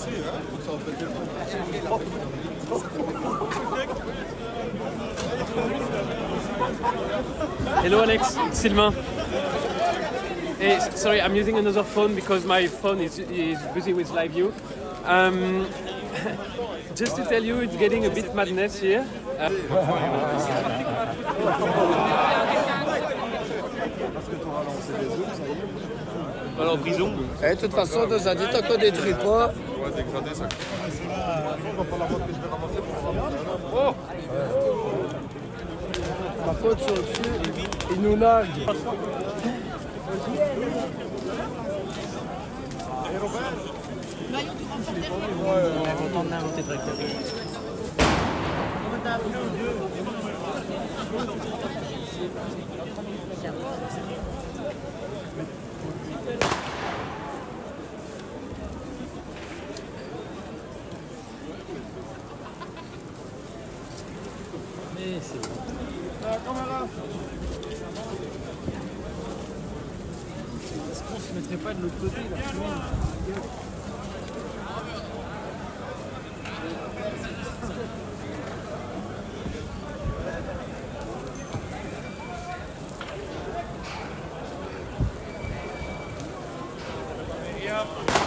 Hello Alex, it's Sylvain. Hey, sorry, I'm using another phone because my phone is busy with live view. Just to tell you, it's getting a bit madness here. Alors en prison. De toute façon, on nous a dit tant qu'on détruit pas. On va dégrader ça. La faute sur le dessus, il nous nargue. Mais c'est bon. Est-ce qu'on se mettrait pas de l'autre côté là? Yeah.